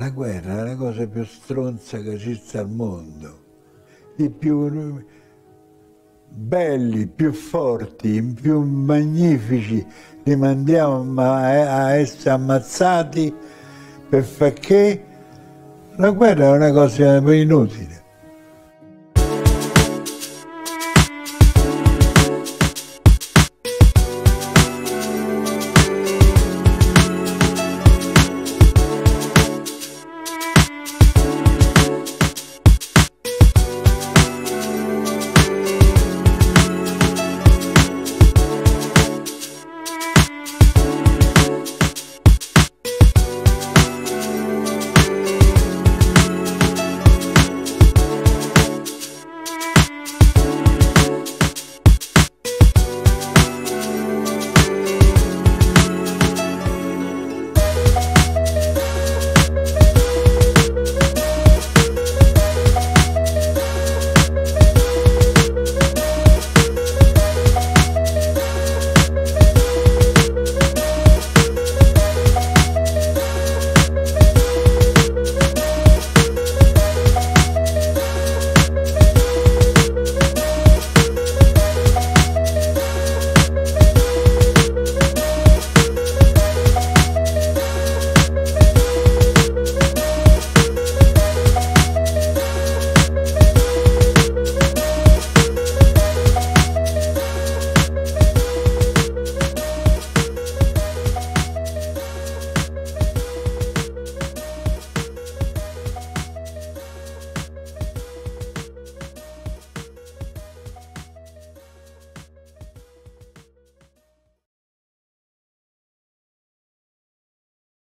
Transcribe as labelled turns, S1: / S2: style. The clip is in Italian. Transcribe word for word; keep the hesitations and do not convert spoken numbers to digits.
S1: La guerra è la cosa più stronza che esiste al mondo. I più belli, più forti, i più magnifici li mandiamo a essere ammazzati per far che? La guerra è una cosa inutile.